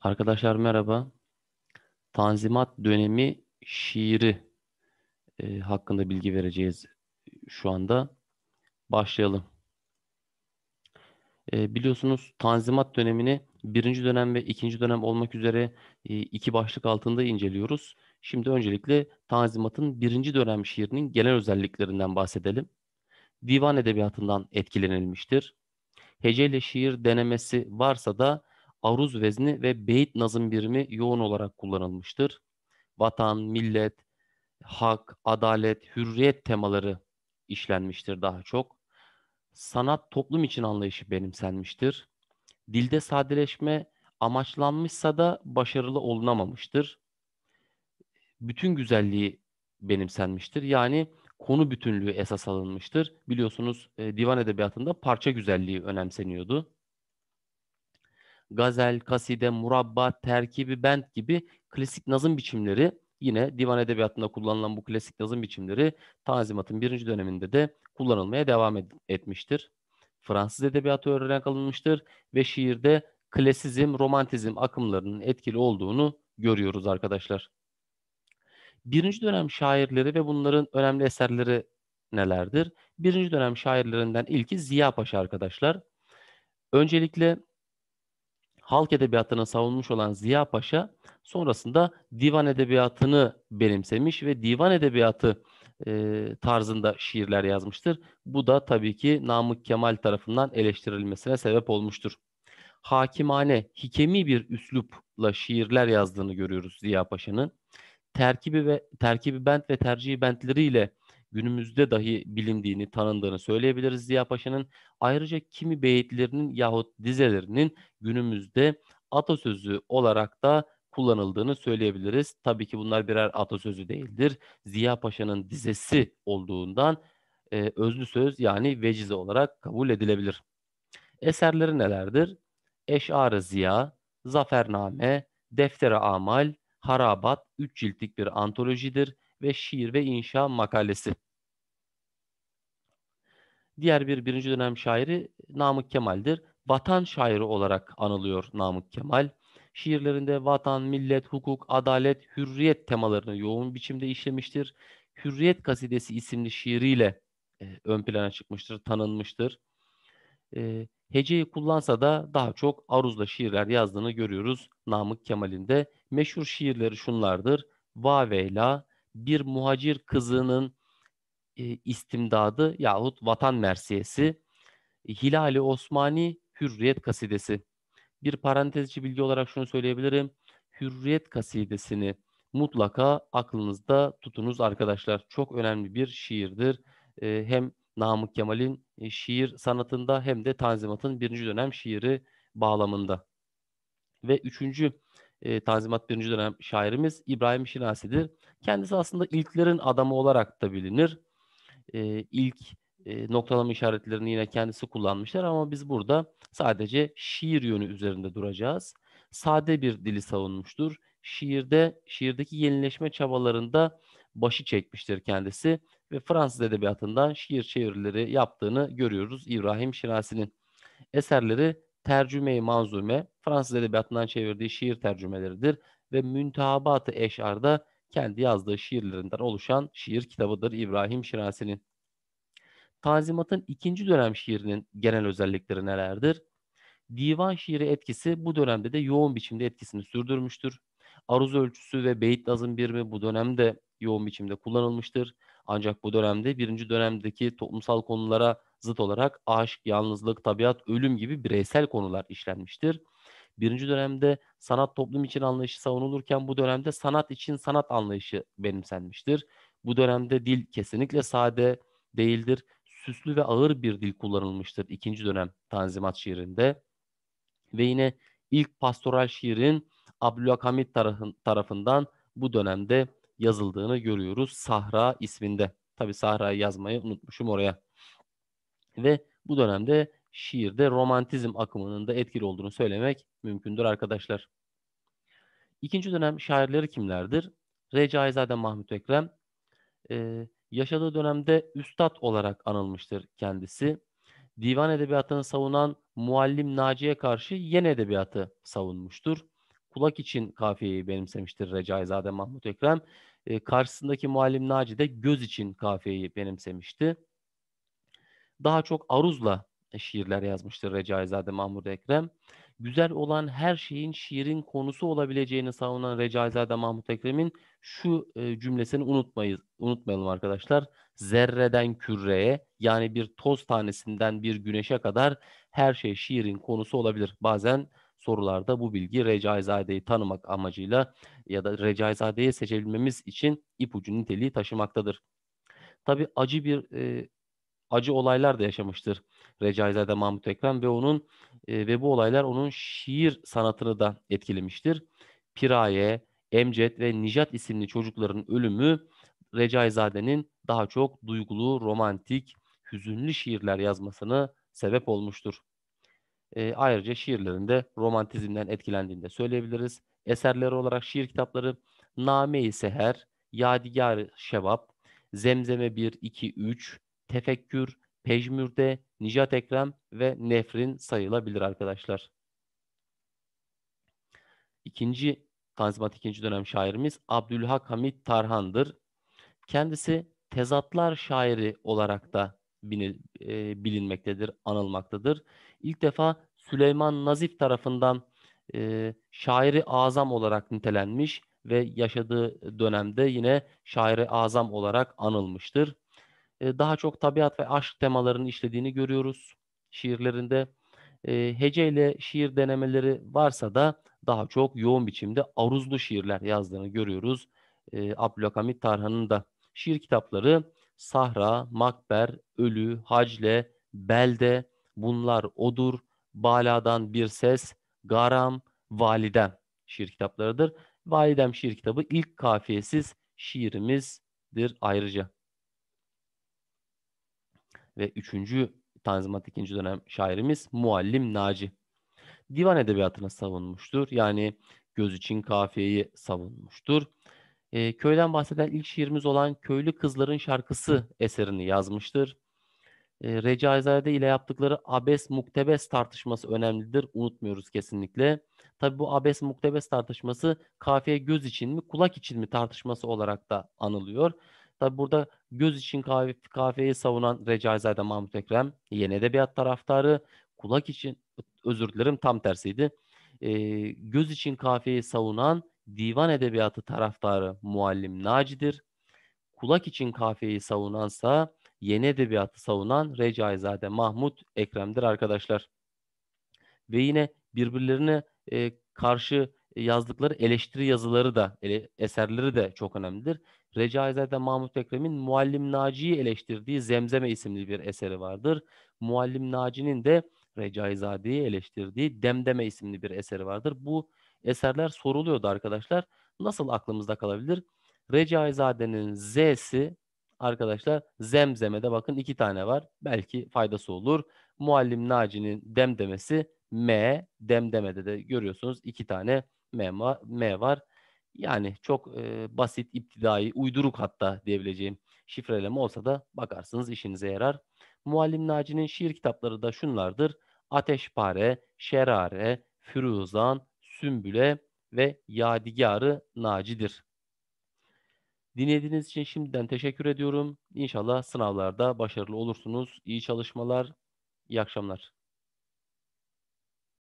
Arkadaşlar merhaba. Tanzimat dönemi şiiri hakkında bilgi vereceğiz şu anda. Başlayalım. Biliyorsunuz Tanzimat dönemini birinci dönem ve ikinci dönem olmak üzere iki başlık altında inceliyoruz. Şimdi öncelikle Tanzimat'ın birinci dönem şiirinin genel özelliklerinden bahsedelim. Divan edebiyatından etkilenilmiştir. Heceyle şiir denemesi varsa da aruz vezni ve beyit nazım birimi yoğun olarak kullanılmıştır. Vatan, millet, hak, adalet, hürriyet temaları işlenmiştir daha çok. Sanat toplum için anlayışı benimsenmiştir. Dilde sadeleşme amaçlanmışsa da başarılı olunamamıştır. Bütün güzelliği benimsenmiştir. Yani konu bütünlüğü esas alınmıştır. Biliyorsunuz divan edebiyatında parça güzelliği önemseniyordu. Gazel, kaside, murabba, terkibi, bent gibi klasik nazım biçimleri yine divan edebiyatında kullanılan bu klasik nazım biçimleri Tanzimat'ın birinci döneminde de kullanılmaya devam etmiştir. Fransız edebiyatı örnek alınmıştır ve şiirde klasizm, romantizm akımlarının etkili olduğunu görüyoruz arkadaşlar. Birinci dönem şairleri ve bunların önemli eserleri nelerdir? Birinci dönem şairlerinden ilki Ziya Paşa arkadaşlar. Öncelikle halk edebiyatını savunmuş olan Ziya Paşa sonrasında divan edebiyatını benimsemiş ve divan edebiyatı tarzında şiirler yazmıştır. Bu da tabii ki Namık Kemal tarafından eleştirilmesine sebep olmuştur. Hakimane, hikemi bir üslupla şiirler yazdığını görüyoruz Ziya Paşa'nın. Terkibi bent ve tercihi bentleriyle günümüzde dahi bilindiğini, tanındığını söyleyebiliriz Ziya Paşa'nın. Ayrıca kimi beyitlerinin yahut dizelerinin günümüzde atasözü olarak da kullanıldığını söyleyebiliriz. Tabii ki bunlar birer atasözü değildir. Ziya Paşa'nın dizesi olduğundan özlü söz yani vecize olarak kabul edilebilir. Eserleri nelerdir? Eş'ar-ı Ziya, Zafername, Defter-i Amal, Harabat 3 ciltlik bir antolojidir ve şiir ve inşa makalesi. Diğer bir birinci dönem şairi Namık Kemal'dir. Vatan şairi olarak anılıyor Namık Kemal. Şiirlerinde vatan, millet, hukuk, adalet, hürriyet temalarını yoğun biçimde işlemiştir. Hürriyet Kasidesi isimli şiiriyle ön plana çıkmıştır, tanınmıştır. Heceyi kullansa da daha çok aruzla şiirler yazdığını görüyoruz Namık Kemal'in de. Meşhur şiirleri şunlardır. Vaveyla, bir muhacir kızının istimdadı yahut vatan mersiyesi, Hilali Osmani, Hürriyet Kasidesi. Bir parantez içi bilgi olarak şunu söyleyebilirim. Hürriyet Kasidesini mutlaka aklınızda tutunuz arkadaşlar. Çok önemli bir şiirdir. Hem Namık Kemal'in şiir sanatında hem de Tanzimat'ın birinci dönem şiiri bağlamında. Ve üçüncü Tanzimat birinci dönem şairimiz İbrahim Şinasi'dir. Kendisi aslında ilklerin adamı olarak da bilinir. İlk noktalama işaretlerini yine kendisi kullanmışlar ama biz burada sadece şiir yönü üzerinde duracağız. Sade bir dili savunmuştur. Şiirdeki yenileşme çabalarında başı çekmiştir kendisi ve Fransız edebiyatından şiir çevirileri yaptığını görüyoruz İbrahim Şinasi'nin. Eserleri Tercüme-i Manzume, Fransız edebiyatından çevirdiği şiir tercümeleridir ve Müntehabat-ı Eş'ar'da kendi yazdığı şiirlerinden oluşan şiir kitabıdır İbrahim Şinasi'nin. Tanzimat'ın ikinci dönem şiirinin genel özellikleri nelerdir? Divan şiiri etkisi bu dönemde de yoğun biçimde etkisini sürdürmüştür. Aruz ölçüsü ve beyit nazım birimi bu dönemde yoğun biçimde kullanılmıştır. Ancak bu dönemde birinci dönemdeki toplumsal konulara zıt olarak aşk, yalnızlık, tabiat, ölüm gibi bireysel konular işlenmiştir. Birinci dönemde sanat toplum için anlayışı savunulurken bu dönemde sanat için sanat anlayışı benimsenmiştir. Bu dönemde dil kesinlikle sade değildir. Süslü ve ağır bir dil kullanılmıştır ikinci dönem Tanzimat şiirinde. Ve yine ilk pastoral şiirin Abdülhamit tarafından bu dönemde yazıldığını görüyoruz. Sahra isminde. Tabi Sahra'yı yazmayı unutmuşum oraya. Ve bu dönemde şiirde romantizm akımının da etkili olduğunu söylemek mümkündür arkadaşlar. İkinci dönem şairleri kimlerdir? Recaizade Mahmut Ekrem yaşadığı dönemde üstad olarak anılmıştır kendisi. Divan edebiyatını savunan Muallim Naci'ye karşı Yen edebiyatı savunmuştur. kulak için kafiyeyi benimsemiştir Recaizade Mahmut Ekrem. Karşısındaki Muallim Naci de göz için kafiyeyi benimsemişti. Daha çok aruzla şiirler yazmıştır Recaizade Mahmud Ekrem. Güzel olan her şeyin şiirin konusu olabileceğini savunan Recaizade Mahmud Ekrem'in şu cümlesini unutmayalım arkadaşlar. Zerreden küreye, yani bir toz tanesinden bir güneşe kadar her şey şiirin konusu olabilir. Bazen sorularda bu bilgi Recaizade'yi tanımak amacıyla ya da Recaizade'yi seçebilmemiz için ipucu niteliği taşımaktadır. Tabii acı olaylar da yaşamıştır Recaizade Mahmut Ekrem ve bu olaylar onun şiir sanatını da etkilemiştir. Piraye, Emcet ve Nijat isimli çocukların ölümü Recaizade'nin daha çok duygulu, romantik, hüzünlü şiirler yazmasına sebep olmuştur. Ayrıca şiirlerinde romantizmden etkilendiğini de söyleyebiliriz. Eserleri olarak şiir kitapları Name-i Seher, Yadigar-ı Şevap, Zemzeme 1, 2, 3, Tefekkür, Pejmürde, Nijat Ekrem ve Nefrin sayılabilir arkadaşlar. İkinci Tanzimat ikinci dönem şairimiz Abdülhak Hamit Tarhan'dır. Kendisi tezatlar şairi olarak da bilinmektedir, anılmaktadır. İlk defa Süleyman Nazif tarafından şairi azam olarak nitelenmiş ve yaşadığı dönemde yine şairi azam olarak anılmıştır. Daha çok tabiat ve aşk temalarını işlediğini görüyoruz şiirlerinde. Heceyle şiir denemeleri varsa da daha çok yoğun biçimde aruzlu şiirler yazdığını görüyoruz. Abdülhamit Tarhan'ın da şiir kitapları Sahra, Makber, Ölü, Hacle, Belde, Bunlar Odur, Bala'dan Bir Ses, Garam, Validem şiir kitaplarıdır. Validem şiir kitabı ilk kafiyesiz şiirimizdir ayrıca. Ve üçüncü Tanzimat ikinci dönem şairimiz Muallim Naci. Divan edebiyatını savunmuştur. Yani göz için kafiyeyi savunmuştur. Köyden bahseden ilk şiirimiz olan Köylü Kızların Şarkısı eserini yazmıştır. Recaizade ile yaptıkları abes muktebes tartışması önemlidir. Unutmuyoruz kesinlikle. Tabi bu abes muktebes tartışması kafiye göz için mi kulak için mi tartışması olarak da anılıyor. Tabi burada göz için kafiyeyi savunan Recaizade Mahmut Ekrem yeni edebiyat taraftarı, kulak için özür dilerim tam tersiydi. Göz için kafiyeyi savunan divan edebiyatı taraftarı Muallim Naci'dir. Kulak için kafiyeyi savunansa yeni edebiyatı savunan Recaizade Mahmut Ekrem'dir arkadaşlar. Ve yine birbirlerine karşı yazdıkları eleştiri yazıları da eserleri de çok önemlidir. Recaizade Mahmut Ekrem'in Muallim Naci'yi eleştirdiği Zemzeme isimli bir eseri vardır. Muallim Naci'nin de Recaizade'yi eleştirdiği Demdeme isimli bir eseri vardır. Bu eserler soruluyordu arkadaşlar. Nasıl aklımızda kalabilir? Recaizade'nin Z'si arkadaşlar Zemzeme'de bakın iki tane var. Belki faydası olur. Muallim Naci'nin Demdemesi M, Demdeme'de de görüyorsunuz iki tane M var. Yani çok basit, iptidai, uyduruk hatta diyebileceğim şifreleme olsa da bakarsınız işinize yarar. Muallim Naci'nin şiir kitapları da şunlardır. Ateşpare, Şerare, Firuzan, Sümbüle ve Yadigarı Naci'dir. Dinlediğiniz için şimdiden teşekkür ediyorum. İnşallah sınavlarda başarılı olursunuz. İyi çalışmalar, iyi akşamlar.